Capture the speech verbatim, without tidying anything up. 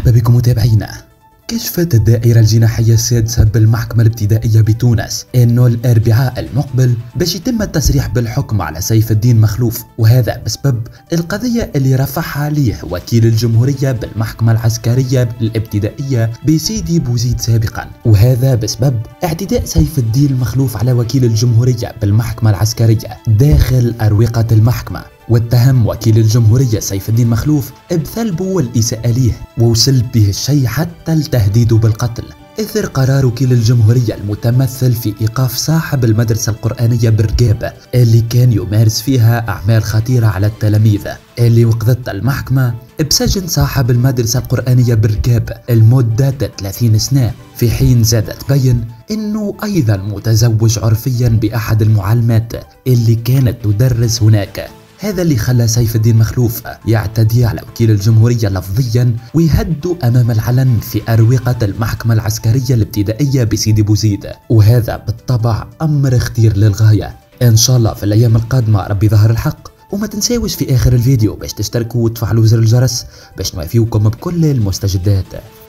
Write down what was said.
مرحبا بكم متابعينا. كشفت الدائرة الجناحية السادسة بالمحكمة الابتدائية بتونس أنه الأربعاء المقبل باش يتم التصريح بالحكم على سيف الدين مخلوف، وهذا بسبب القضية اللي رفعها عليه وكيل الجمهورية بالمحكمة العسكرية الابتدائية بسيدي بوزيد سابقا، وهذا بسبب اعتداء سيف الدين مخلوف على وكيل الجمهورية بالمحكمة العسكرية داخل أروقة المحكمة. واتهم وكيل الجمهورية سيف الدين مخلوف بثلبه والإساءة ليه، ووصل به الشيء حتى التهديد بالقتل إثر قرار وكيل الجمهورية المتمثل في إيقاف صاحب المدرسة القرآنية برقابة اللي كان يمارس فيها أعمال خطيرة على التلاميذ، اللي وقضت المحكمة بسجن صاحب المدرسة القرآنية برقابة لمدة ثلاثين سنة، في حين زادت تبين أنه أيضا متزوج عرفيا بأحد المعلمات اللي كانت تدرس هناك. هذا اللي خلى سيف الدين مخلوف يعتدي على وكيل الجمهورية لفظيا ويهدو أمام العلن في أروقة المحكمة العسكرية الابتدائية بسيدي بوزيد، وهذا بالطبع أمر خطير للغاية. إن شاء الله في الأيام القادمة ربي ظهر الحق. وما تنساوش في آخر الفيديو باش تشتركوا وتفعلوا زر الجرس باش نوافيوكم بكل المستجدات.